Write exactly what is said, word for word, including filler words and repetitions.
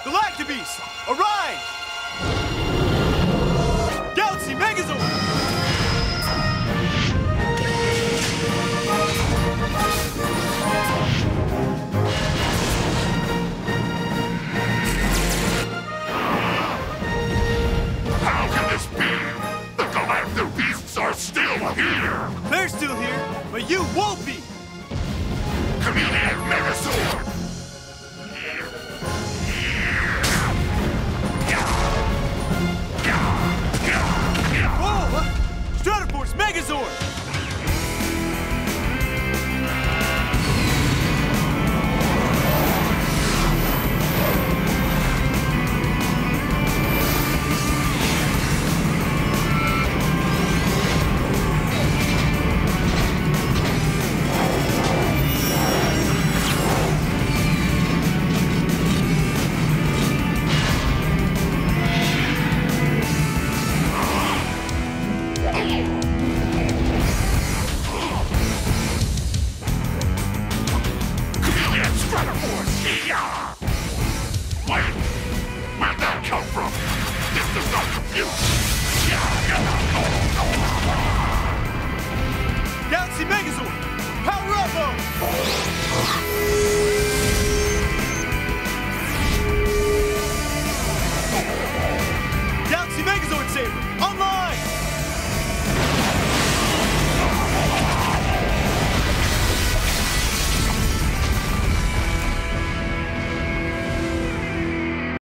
Galactabeast, arise! Galaxy Megazord! How can this be? The Galactabeasts are still here! They're still here, but you won't be! Chameliac Warrior! Whoa! Stratoforce Megazord! Wait! Where'd that come from? This does not compute! Galaxy Megazord! Power up! Galaxy Megazord Saber!